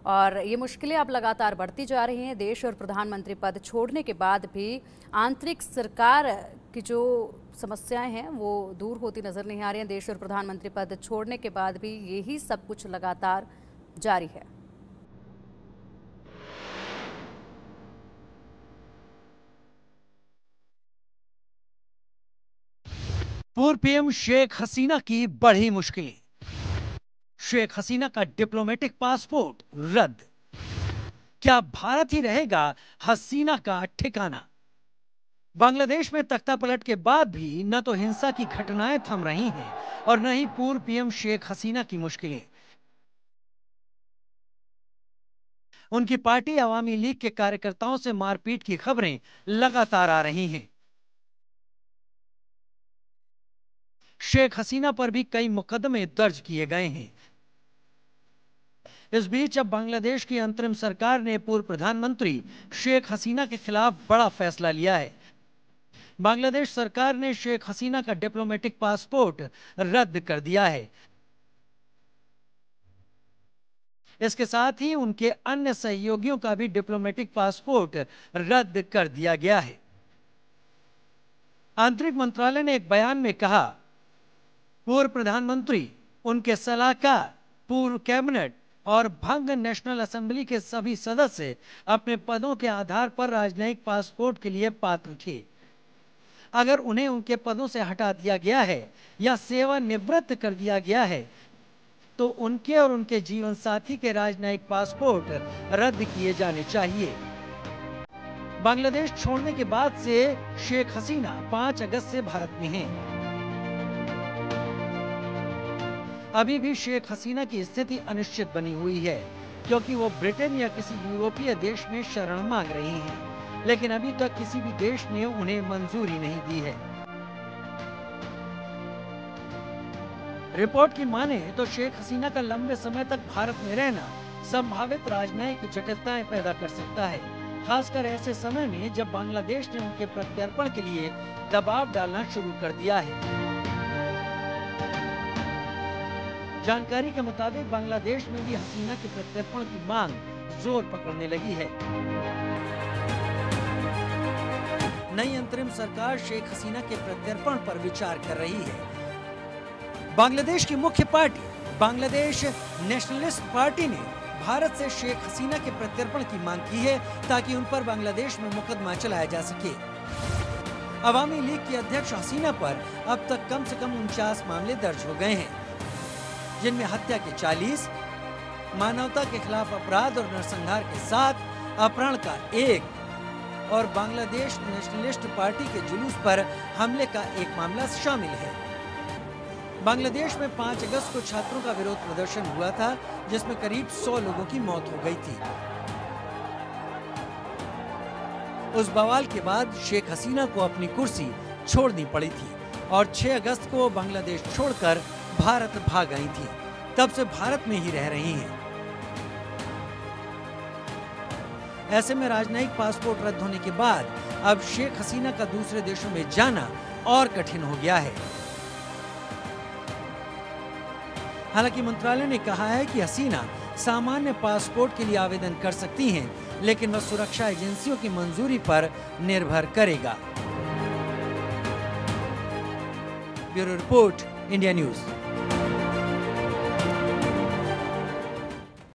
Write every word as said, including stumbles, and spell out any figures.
और ये मुश्किलें अब लगातार बढ़ती जा रही हैं। देश और प्रधानमंत्री पद छोड़ने के बाद भी आंतरिक सरकार की जो समस्याएं हैं वो दूर होती नजर नहीं आ रही हैं। देश और प्रधानमंत्री पद छोड़ने के बाद भी यही सब कुछ लगातार जारी है। पूर्व पीएम शेख हसीना की बढ़ी मुश्किलें। शेख हसीना का डिप्लोमेटिक पासपोर्ट रद्द। क्या भारत ही रहेगा हसीना का ठिकाना? बांग्लादेश में तख्तापलट के बाद भी न तो हिंसा की घटनाएं थम रही हैं और न ही पूर्व पीएम शेख हसीना की मुश्किलें। उनकी पार्टी अवामी लीग के कार्यकर्ताओं से मारपीट की खबरें लगातार आ रही हैं। शेख हसीना पर भी कई मुकदमे दर्ज किए गए हैं। इस बीच अब बांग्लादेश की अंतरिम सरकार ने पूर्व प्रधानमंत्री शेख हसीना के खिलाफ बड़ा फैसला लिया है। बांग्लादेश सरकार ने शेख हसीना का डिप्लोमेटिक पासपोर्ट रद्द कर दिया है। इसके साथ ही उनके अन्य सहयोगियों का भी डिप्लोमेटिक पासपोर्ट रद्द कर दिया गया है। आंतरिक मंत्रालय ने एक बयान में कहा, पूर्व प्रधानमंत्री, उनके सलाहकार, पूर्व कैबिनेट और भंग नेशनल असेंबली के सभी सदस्य अपने पदों के आधार पर राजनयिक पासपोर्ट के लिए पात्र थे। अगर उन्हें उनके पदों से हटा दिया गया है या सेवानिवृत्त कर दिया गया है तो उनके और उनके जीवन साथी के राजनयिक पासपोर्ट रद्द किए जाने चाहिए। बांग्लादेश छोड़ने के बाद से शेख हसीना पाँच अगस्त से भारत में हैं। अभी भी शेख हसीना की स्थिति अनिश्चित बनी हुई है क्योंकि वो ब्रिटेन या किसी यूरोपीय देश में शरण मांग रही हैं, लेकिन अभी तक किसी भी देश ने उन्हें मंजूरी नहीं दी है। रिपोर्ट की माने तो शेख हसीना का लंबे समय तक भारत में रहना संभावित राजनयिक जटिलताएं पैदा कर सकता है, खासकर ऐसे समय में जब बांग्लादेश ने उनके प्रत्यर्पण के लिए दबाव डालना शुरू कर दिया है। जानकारी के मुताबिक बांग्लादेश में भी हसीना के प्रत्यर्पण की मांग जोर पकड़ने लगी है। नई अंतरिम सरकार शेख हसीना के प्रत्यर्पण पर विचार कर रही है। बांग्लादेश की मुख्य पार्टी बांग्लादेश नेशनलिस्ट पार्टी ने भारत से शेख हसीना के प्रत्यर्पण की मांग की है ताकि उन पर बांग्लादेश में मुकदमा चलाया जा सके। अवामी लीग की अध्यक्ष हसीना पर अब तक कम से कम उनचास मामले दर्ज हो गए हैं, जिनमें हत्या के चालीस, मानवता के खिलाफ अपराध और नरसंहार के साथ, अपहरण का एक और बांग्लादेश नेशनलिस्ट पार्टी के जुलूस पर हमले का एक मामला शामिल है। बांग्लादेश में पाँच अगस्त को छात्रों का विरोध प्रदर्शन हुआ था जिसमें करीब सौ लोगों की मौत हो गई थी। उस बवाल के बाद शेख हसीना को अपनी कुर्सी छोड़नी पड़ी थी और छह अगस्त को बांग्लादेश छोड़कर भारत भाग गई थी। तब से भारत में ही रह रही हैं। ऐसे में राजनयिक पासपोर्ट रद्द होने के बाद अब शेख हसीना का दूसरे देशों में जाना और कठिन हो गया है। हालांकि मंत्रालय ने कहा है कि हसीना सामान्य पासपोर्ट के लिए आवेदन कर सकती हैं, लेकिन वह सुरक्षा एजेंसियों की मंजूरी पर निर्भर करेगा। Bureau report, India news.